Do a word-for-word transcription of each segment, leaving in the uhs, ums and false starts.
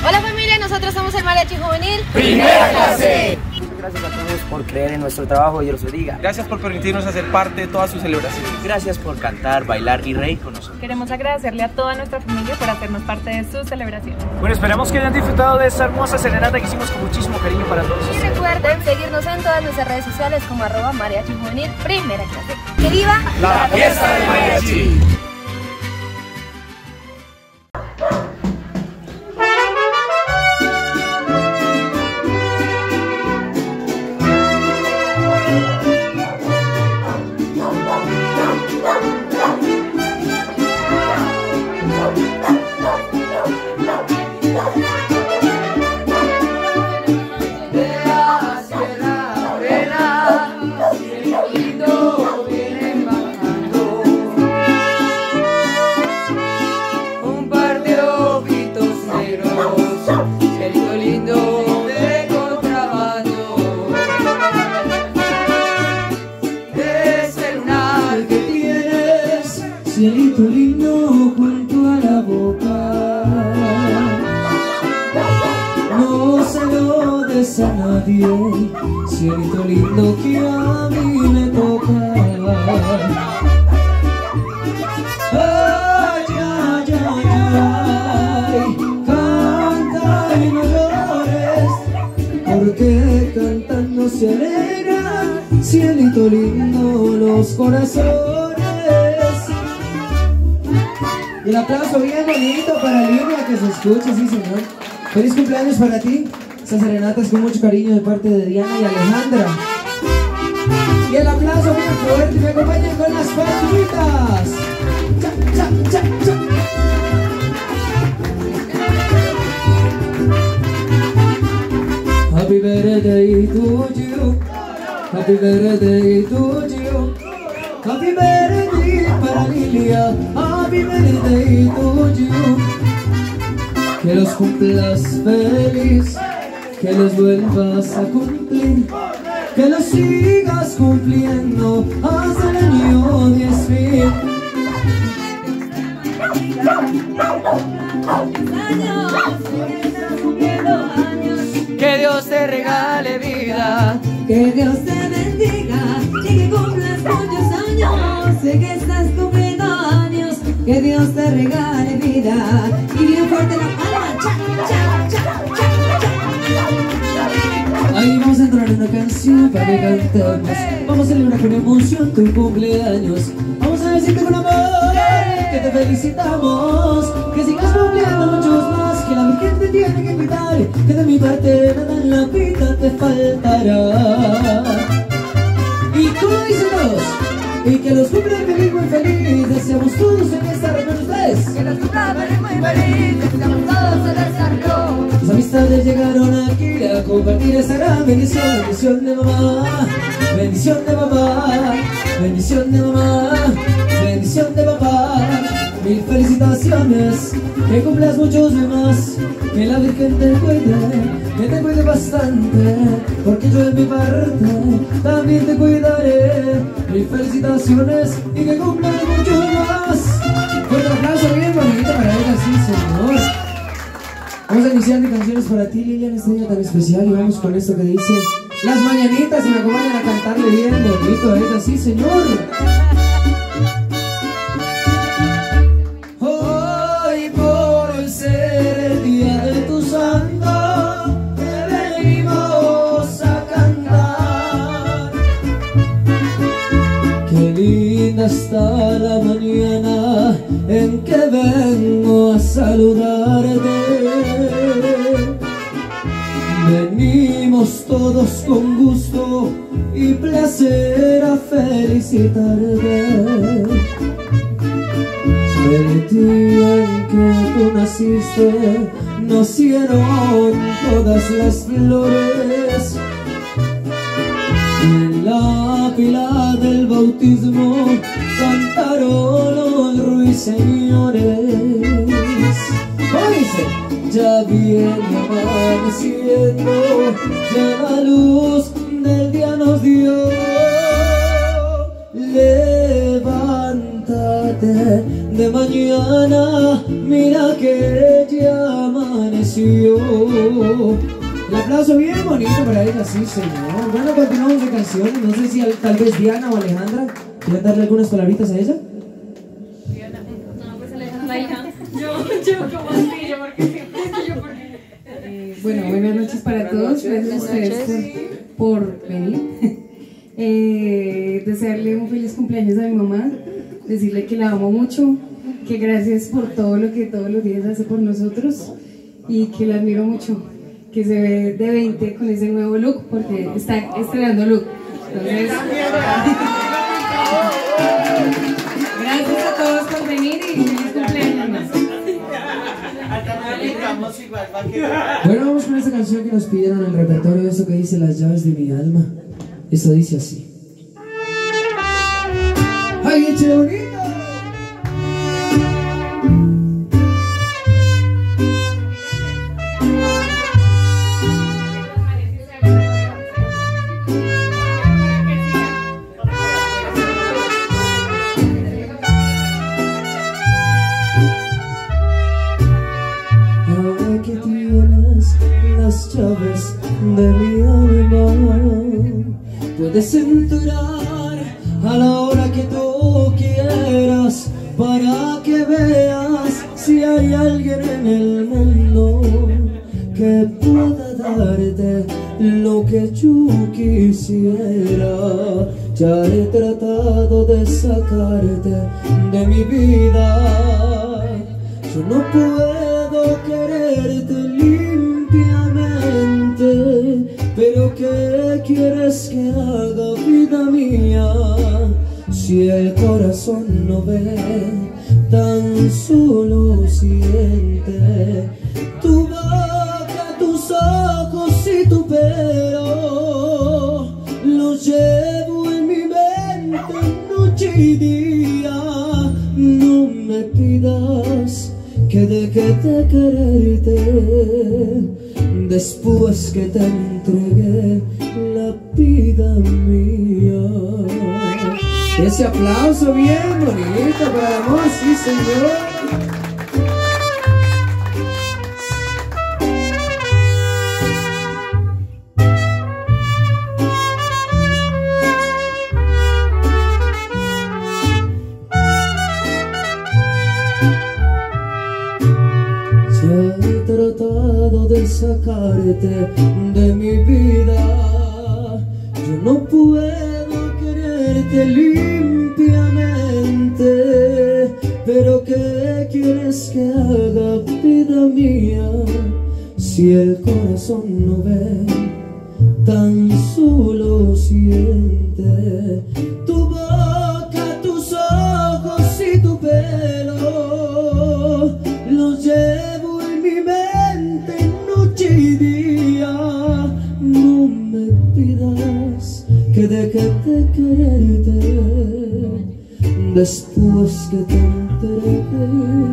Hola familia, nosotros somos el Mariachi Juvenil Primera Clase. Muchas gracias a todos por creer en nuestro trabajo, Dios los bendiga. Gracias por permitirnos hacer parte de todas sus celebraciones. Gracias por cantar, bailar y reír con nosotros. Queremos agradecerle a toda nuestra familia por hacernos parte de sus celebraciones. Bueno, esperamos que hayan disfrutado de esta hermosa serenata que hicimos con muchísimo cariño para todos. Y recuerden seguirnos en todas nuestras redes sociales como arroba Mariachi Juvenil Primera Clase. ¡Que viva la fiesta del mariachi! Cielito lindo junto a la boca, no se lo des a nadie, cielito lindo que a mí me toca. Ay, ay, ay, ay, canta y no llores, porque cantando se alegran, cielito lindo los corazones. Y el aplauso bien bonito para Lina, que se escuche, sí señor. Feliz cumpleaños para ti. Estas serenatas con mucho cariño de parte de Diana y Alejandra. Y el aplauso muy fuerte, me acompañan con las palmitas. Cha, cha, cha, cha. Happy birthday to you. Happy birthday to you. Happy birthday para Lilia. Happy birthday to you. Que los cumplas feliz, que los vuelvas a cumplir, que los sigas cumpliendo hasta el año diez mil. Que Dios te regale vida, que Dios te bendiga y que cumplas muchos años. Sé que estás cumpliendo años, que Dios te regale vida. Y bien fuerte la palma, cha, cha, cha, cha, cha. Ahí vamos a entrar en una canción para que cantemos. Vamos a celebrar con emoción tu cumpleaños. Vamos a decirte con amor que te felicitamos, que sigas cumpliendo muchos más, que la Virgen te tiene que cuidar, que de mi parte nada en la vida te faltará. Y como dicen todos, y que los cumplan feliz, muy feliz, deseamos todos en esta reunión ustedes. Que los cumplan feliz, muy feliz, deseamos todos en esta reunión. Las amistades llegaron aquí a compartir esta gran bendición. Bendición de mamá, bendición de mamá, bendición de mamá, bendición de papá. Mil felicitaciones, que cumplas muchos más, que la Virgen te cuide, que te cuide bastante, porque yo en mi parte también te cuidaré. Mil felicitaciones y que cumplas muchos más. Fuerte aplauso bien bonito para ella, sí señor. Vamos a iniciar de canciones para ti, Lilian, este día tan especial, y vamos con esto que dice Las Mañanitas, y me acompañan a cantarle bien bonito a ella, sí señor. Hoy por ser el día de tu santo, te venimos a cantar. Qué linda está la mañana en que vengo a saludarte. Venimos todos con gusto y placer a felicitarte. El día en que tú naciste, nacieron todas las flores. En la pila del bautismo cantaron los ruiseñores. ¿Cómo dice? Ya viene amaneciendo, ya la luz del día nos dio. Levántate, de mañana, mira que ya amaneció. El aplauso bien bonito para ella, sí señor. Bueno, continuamos de canciones. No sé si tal vez Diana o Alejandra quieren darle algunas palabritas a ella. Diana, no, pues Alejandra, la hija. Yo, yo, como así, yo porque siempre yo porque. Eh, bueno, buenas noches para todos. Gracias a ustedes por, por venir. Eh, desearle un feliz cumpleaños a mi mamá, decirle que la amo mucho, que gracias por todo lo que todos los días hace por nosotros y que la admiro mucho, que se ve de veinte con ese nuevo look porque está estrenando look. Entonces, gracias a todos por venir y feliz cumpleaños más. Bueno, vamos con esta canción que nos pidieron en el repertorio, eso que dice Las llaves de mi alma. Esto dice así. ¡Ay, eche bonito! Ahora que tienes las llaves de mi alma, puedes entrar a la hora que tú quieras para que veas si hay alguien en el mundo que pueda darte lo que yo quisiera. Ya he tratado de sacarte de mi vida. Yo no puedo quererte limpiamente, pero ¿qué quieres que haga, vida mía? Si el corazón no ve, tan solo siente. Tu boca, tus ojos y tu pelo los llevo en mi mente noche y día. No me pidas que deje de quererte después que te entregué la vida mía. Ese aplauso bien bonito para el amor, sí señor. Ya he tratado de sacarte de mi vida. Yo no puedo quererte limpiamente, pero ¿qué quieres que haga, vida mía? Si el corazón no ve, tan solo siente. Tu boca, tus ojos y tu pelo los llevo en mi mente noche y día. No me pidas que deje de quererte después que te entregué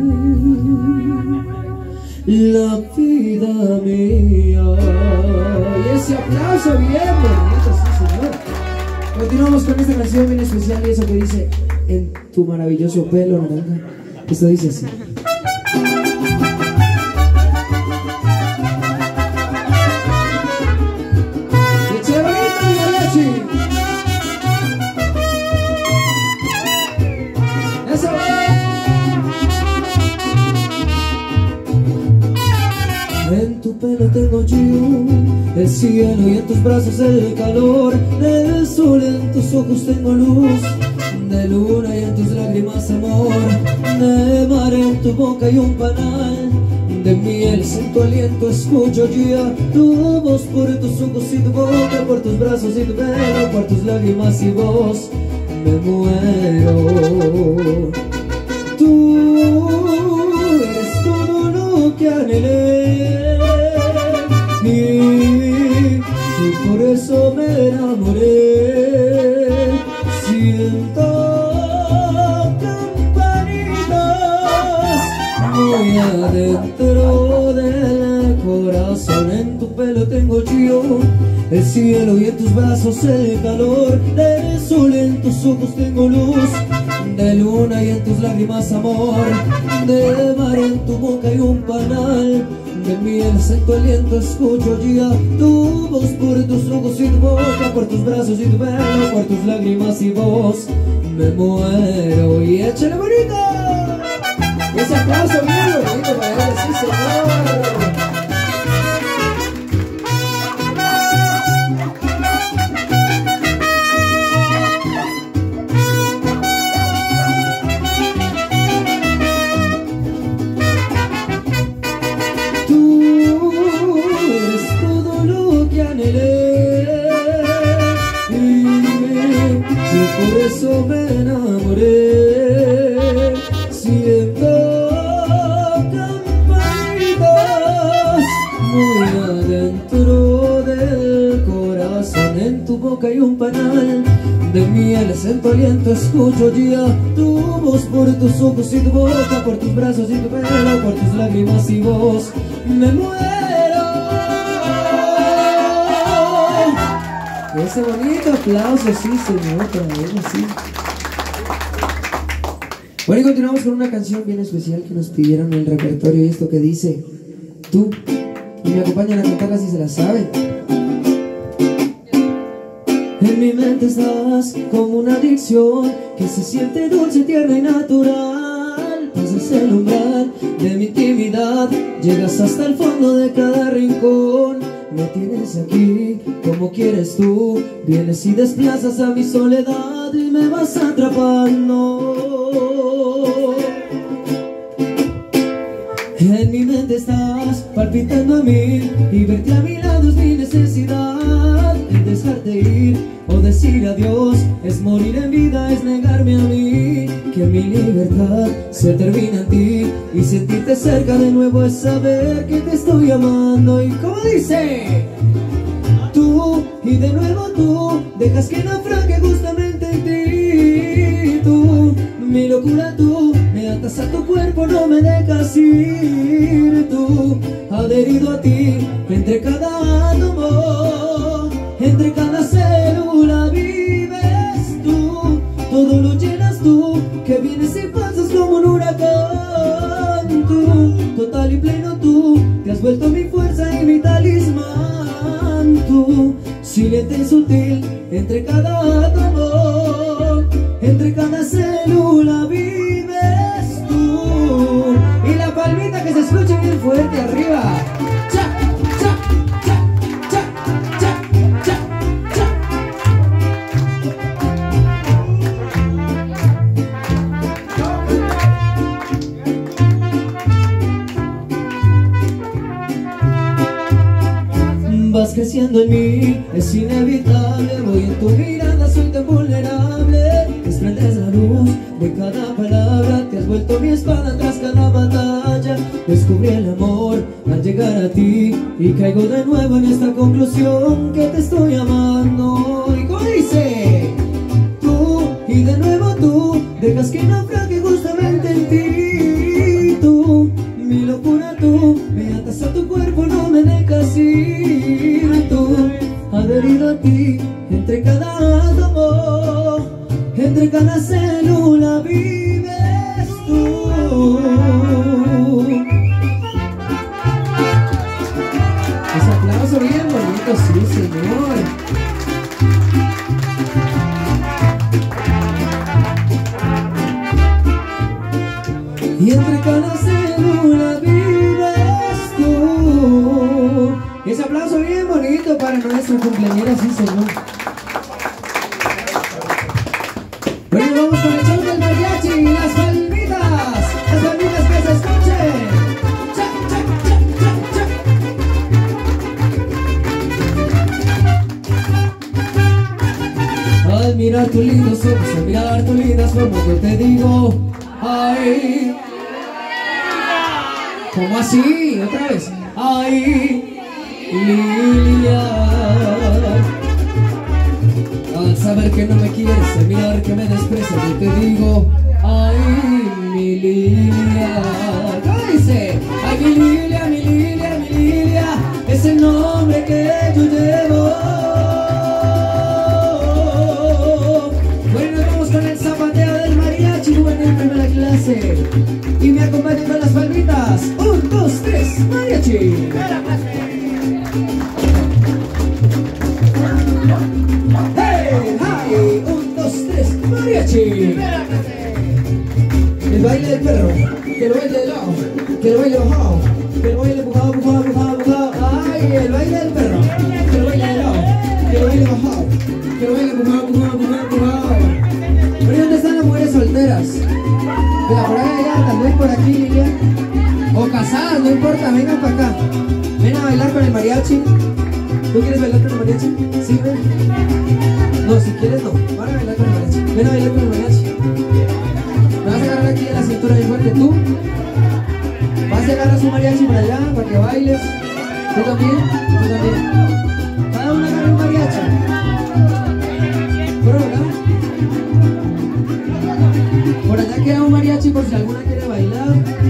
la vida mía. Y ese aplauso bien bonito, sí señor. Continuamos con esta canción bien especial y eso que dice en tu maravilloso pelo naranja. Esto dice así. En tu pelo tengo yo el cielo y en tus brazos el calor del sol, en tus ojos tengo luz de luna y en tus lágrimas amor de mar, en tu boca y un panal de miel, sin tu aliento escucho ya tu voz, por tus ojos y tu boca, por tus brazos y tu pelo, por tus lágrimas y voz me muero. Tú eres todo lo que anhelé y por eso me enamoré. Siento campanitas muy adentro del corazón. En tu pelo tengo yo el cielo y en tus brazos el calor del sol, en tus ojos tengo luz de luna y en tus lágrimas amor, de mar en tu boca y un panal de miel, siento aliento, escucho ya tu voz por tus ojos y tu boca, por tus brazos y tu pelo, por tus lágrimas y voz. Me muero y échale bonito. Ese aplauso bien bonito para él, sí señor. Por eso me enamoré, siento campanitas muy adentro del corazón. En tu boca hay un panal de miel, siento aliento, escucho ya tu voz por tus ojos y tu boca, por tus brazos y tu pelo, por tus lágrimas y voz. Me muero. Ese bonito aplauso, sí señor, para él, sí. Bueno, y continuamos con una canción bien especial que nos pidieron en el repertorio, y esto que dice Tú, y me acompañan a cantarla si se la saben. En mi mente estás como una adicción que se siente dulce, tierna y natural. Pasas el umbral de mi intimidad, llegas hasta el fondo de cada rincón. Me tienes aquí como quieres tú, vienes y desplazas a mi soledad y me vas atrapando. En mi mente estás palpitando a mí y verte a mi lado es mi necesidad. El dejarte ir o decir adiós es morir en vida, es negarme a mí. Que mi libertad se termina en ti y sentirte cerca de nuevo es saber que te estoy amando. Y como dice, tú y de nuevo tú dejas que naufrague justamente en ti. Tú, mi locura tú, me atas a tu cuerpo, no me dejas ir. Tú, adherido a ti, entre cada átomo, entre cada célula vives tú. Todo lo llenas tú, que vienes y pasas como un huracán. Tú, total y pleno tú, te has vuelto mi fuerza y mi talismán. Tú, silente y sutil, entre cada átomo, entre cada célula vives tú. Y la palmita que se escuche bien fuerte arriba. Cha, cha, cha, cha, cha, cha, cha. Vas creciendo en mí, es inevitable. Voy en tu mirada, soy tan vulnerable. Desprendes la luz de cada palabra, te has vuelto mi espada tras cada batalla. Descubrí el amor al llegar a ti y caigo de nuevo en esta conclusión que te estoy amando. Y como dice, tú y de nuevo tú dejas que naufrague justamente en ti. Tú, mi locura tú, me atas a tu cuerpo, no me dejas ir. Tú, adherido a ti, entre cada átomo, entre cada célula vives tú. Ese aplauso bien bonito, sí señor. Y entre cada célula vives tú. Ese aplauso bien bonito para nuestra cumpleañera, sí señor. Bueno, vamos con el show del mariachi y las palmitas. Las palmitas que se escuchen. Cha, cha, cha, cha, cha. Al mirar tus lindos ojos, al mirar tus lindas formas, yo te digo, ay. ¿Cómo así? Otra vez. Ay, Lilia. Al saber que no me quieres, al mirar que me desprecias, yo te digo, ay, mi Lilia. ¿Cómo dice? Ay, mi Lilia, mi Lilia, mi Lilia, es el nombre que yo llevo. Bueno, vamos con el zapateo del mariachi. me acompañen con las palmitas. Un, dos, tres, mariachi. Hey, hey, un, dos, tres, mariachi. El baile del perro, que lo baile de lado, que lo baile bajado, que lo baile bujado, bujado, bujado, bujado. Ay, el baile del perro, que lo baile de lado, que lo baile bajado, que lo baile bujado, bujado, bujado, bujado. Pero ¿dónde están las mujeres solteras? Mira, por allá, tal vez por aquí, Lilian. O casadas, no importa, vengan para acá. Ven a bailar con el mariachi. ¿Tú quieres bailar con el mariachi? Sí, ven. No, si quieres no, van a bailar con el mariachi. Ven a bailar con el mariachi. Me vas a agarrar aquí de la cintura bien fuerte, tú. Vas a agarrar su mariachi para allá, para que bailes. Tú también, tú también. Cada uno agarra un mariachi. Por acá. Por allá queda un mariachi por si alguna quiere bailar.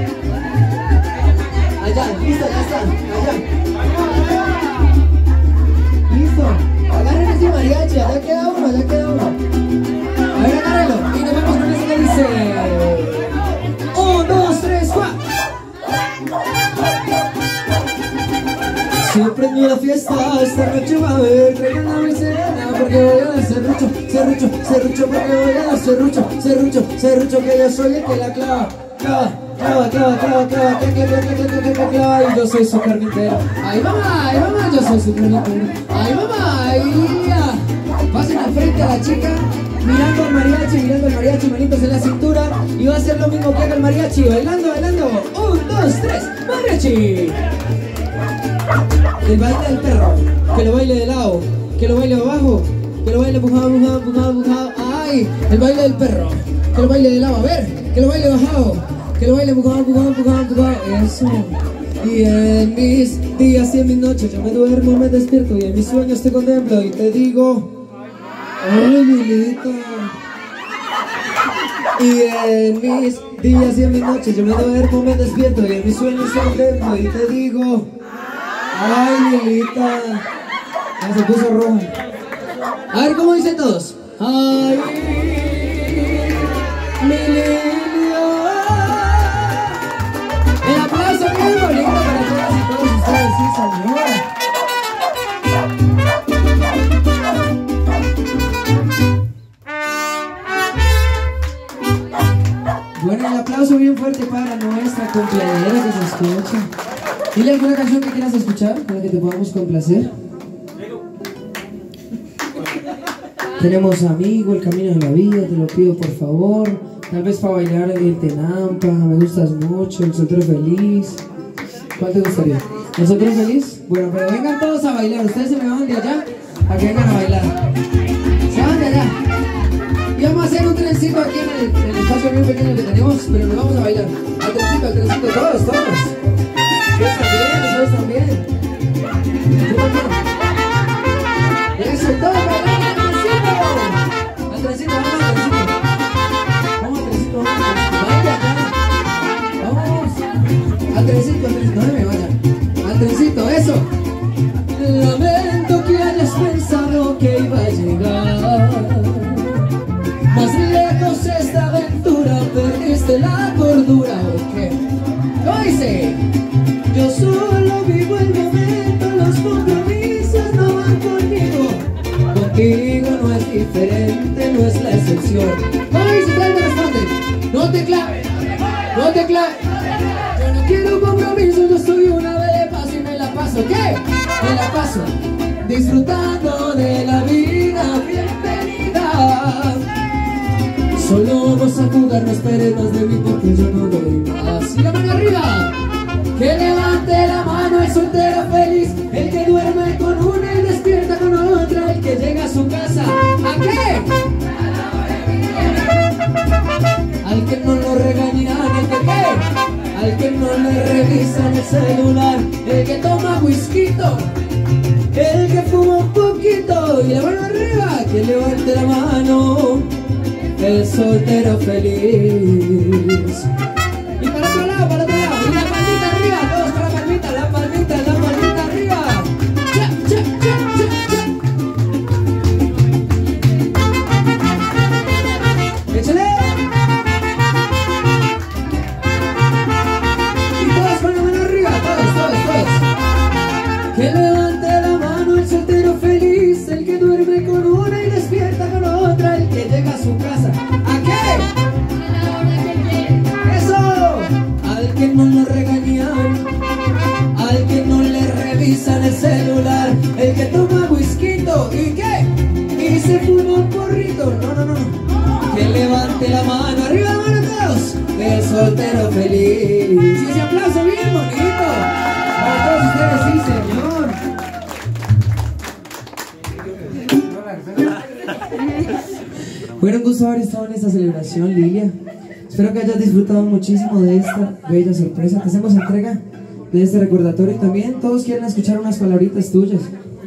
Allá, listo, ya está. Allá. Listo. Agarren ese mariachi, allá queda uno, allá queda uno. A ver, agárralo. Y nos vamos con ese que dice. Un, dos, tres, cuatro. Siempre en la fiesta, esta noche va a haber. Traigan la muy serena porque voy a dar serrucho, serrucho, serrucho porque voy a dar serrucho, serrucho, serrucho que yo soy el que la clava, clava, clava, clava, clava, clava, que clava, que clava, que clava, clava, y yo soy su carnicero. Ay mamá, ay mamá, yo soy su carnicero. Ay mamá, ay ya. Pasen al frente a la chica, mirando al mariachi, mirando al mariachi, manitos en la cintura, y va a hacer lo mismo que haga el mariachi, bailando, bailando. Un, dos, tres, mariachi. El baile del perro, que lo baile de lado, que lo baile abajo, que lo baile bujado, bujado, bujado, bujado. Ay, el baile del perro, que lo baile de lado, a ver, que lo baile bajado, que lo baile bujado, bujado, bujado, bujado. Eso. Y en mis días y en mis noches yo me duermo, me despierto y en mis sueños te contemplo y te digo, ay, Lilita. Y en mis días y en mis noches yo me duermo, me despierto y en mis sueños te contemplo y te digo, ay, Lilita. Ya se puso roja. A ver cómo dicen todos. Ay, mi Lilia. El aplauso muy bonito para todas y todos ustedes, sí, señor. Bueno, el aplauso bien fuerte para nuestra cumpleañera que se escucha. Dile alguna canción que quieras escuchar para que te podamos complacer. Tenemos Amigo, El Camino de la Vida, te lo pido por favor. Tal vez para bailar el Tenampa, Me Gustas Mucho, El Soltero Feliz. ¿Cuál te gustaría? ¿El Soltero Feliz? Bueno, pero vengan todos a bailar. Ustedes se me van de allá a que vengan a bailar. Se van de allá. Y vamos a hacer un trencito aquí en el, en el espacio bien pequeño que tenemos, pero nos vamos a bailar. Al trencito, al trencito, todos, todos. Ustedes también, ustedes también. Tú también. Eso, todos bailando al trencito. Al trencito, vamos al trencito. Vamos al trencito, vamos al trencito. Vaya acá. Vamos. Al trencito, al trencito, no me vaya. Al trencito, eso. Lamento que hayas pensado que iba a llegar. Más lejos esta aventura, perdiste la cordura, ¿o qué? ¿Cómo dice? Yo solo vivo el momento, los compromisos no van conmigo. Contigo no es diferente, no es la excepción. ¿Cómo dice? ¿Cuál me responde? No te claves, no te claves. Yo no quiero compromiso, yo soy una vez de paso y me la paso. ¿Qué? Me la paso disfrutando de la vida. Bienvenida. Solo vamos a jugar, no esperes más de mí porque yo no doy más. Y la mano arriba. Que levante la mano el soltero feliz, el que duerme con una y despierta con otra, el que llega a su casa. ¿A qué? Al que no lo regañarán, el que qué? Al que no le revisan el celular, el que toma whisky, el que fuma un poquito. Y la mano arriba, que levante la mano el soltero feliz. Y para otro lado, para otro lado. Y la palmita arriba, todos con la palmita, la palmita, la palmita arriba. Cha, cha, cha, cha, cha. Échale. Que levante la mano el soltero feliz, el que duerme con una y despierta con otra, el que llega a su casa. ¿A qué? ¡Eso! Al que no lo regañan, al que no le revisan el celular, el que toma whisky y ¿qué? Y se fuma un porrito. No, no, no, no. Que levante la mano, arriba la mano todos. El soltero feliz. Y ese aplauso bien bonito para todos ustedes, sí, señor. Bueno, un gusto haber estado en esta celebración, Lilia. Espero que hayas disfrutado muchísimo de esta bella sorpresa. Te hacemos entrega de este recordatorio y también todos quieren escuchar unas palabritas tuyas.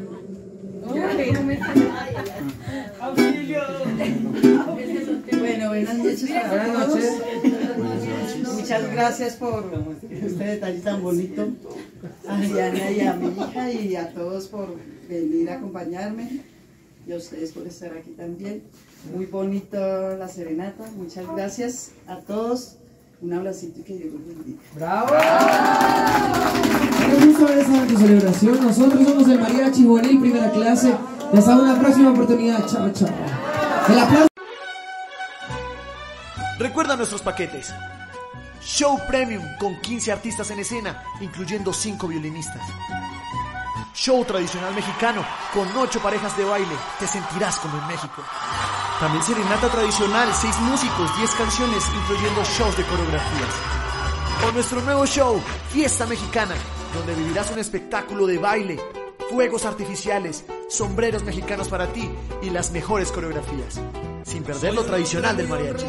Bueno, buenas noches a todos. Buenas noches. Muchas gracias por este detalle tan bonito. A Diana y a mi hija y a todos por venir a acompañarme. Y a ustedes por estar aquí también. Muy bonito la serenata. Muchas gracias a todos. Un abracito y que Dios los bendiga. ¡Bravo! Un gusto haber estado en tu celebración. Nosotros somos el Mariachi Juvenil Primera Clase. Hasta una próxima oportunidad. Chao, chao. El aplauso. Recuerda nuestros paquetes. Show Premium con quince artistas en escena, incluyendo cinco violinistas. Show tradicional mexicano con ocho parejas de baile. Te sentirás como en México. También serenata tradicional, seis músicos, diez canciones, incluyendo shows de coreografías. O nuestro nuevo show, Fiesta Mexicana, donde vivirás un espectáculo de baile, fuegos artificiales, sombreros mexicanos para ti y las mejores coreografías, sin perder lo tradicional del mariachi.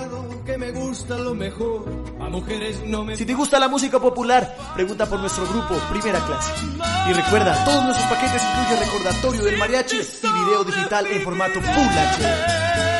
Si te gusta la música popular, pregunta por nuestro grupo Primera Clase. Y recuerda, todos nuestros paquetes incluyen recordatorio del mariachi y video digital en formato Full H D.